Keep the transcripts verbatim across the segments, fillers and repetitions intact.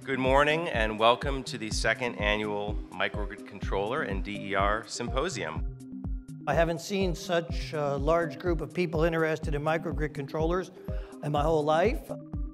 Good morning and welcome to the second annual Microgrid Controller and D E R Symposium. I haven't seen such a large group of people interested in microgrid controllers in my whole life.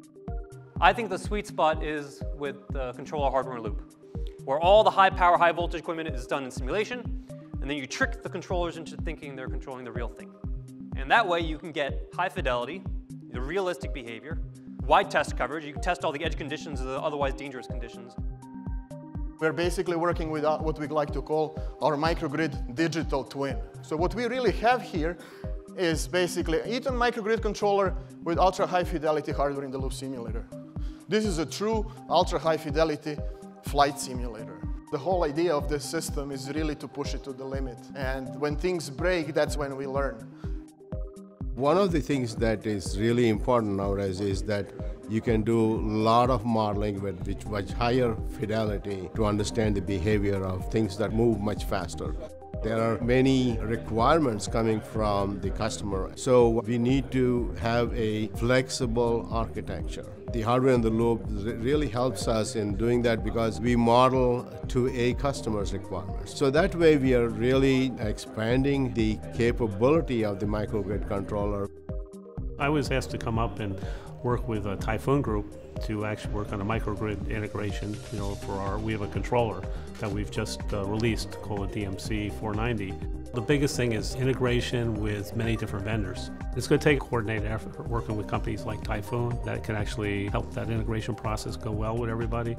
I think the sweet spot is with the controller hardware loop, where all the high power, high voltage equipment is done in simulation, and then you trick the controllers into thinking they're controlling the real thing. And that way you can get high fidelity, the realistic behavior, wide test coverage. You can test all the edge conditions of the otherwise dangerous conditions. We're basically working with what we like to call our microgrid digital twin. So what we really have here is basically Eaton microgrid controller with ultra-high fidelity hardware in the loop simulator. This is a true ultra-high fidelity flight simulator. The whole idea of this system is really to push it to the limit. And when things break, that's when we learn. One of the things that is really important nowadays is that you can do a lot of modeling with which much higher fidelity to understand the behavior of things that move much faster. There are many requirements coming from the customer, so we need to have a flexible architecture. The hardware in the loop really helps us in doing that because we model to a customer's requirements. So that way we are really expanding the capability of the microgrid controller. I was asked to come up and work with a Typhoon group to actually work on a microgrid integration. You know, for our, we have a controller that we've just uh, released called a D M C four ninety. The biggest thing is integration with many different vendors. It's going to take a coordinated effort working with companies like Typhoon that can actually help that integration process go well with everybody.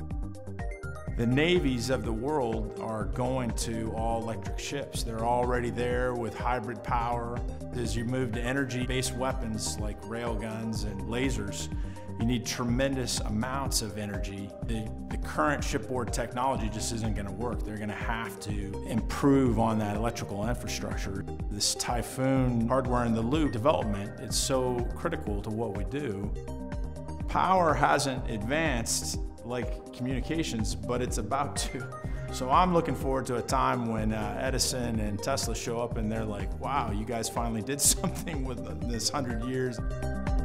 The navies of the world are going to all electric ships. They're already there with hybrid power. As you move to energy-based weapons like railguns and lasers, you need tremendous amounts of energy. The, the current shipboard technology just isn't going to work. They're going to have to improve on that electrical infrastructure. This Typhoon hardware in the loop development is so critical to what we do. Power hasn't advanced like communications, but it's about to. So I'm looking forward to a time when uh, Edison and Tesla show up and they're like, wow, you guys finally did something with this hundred years.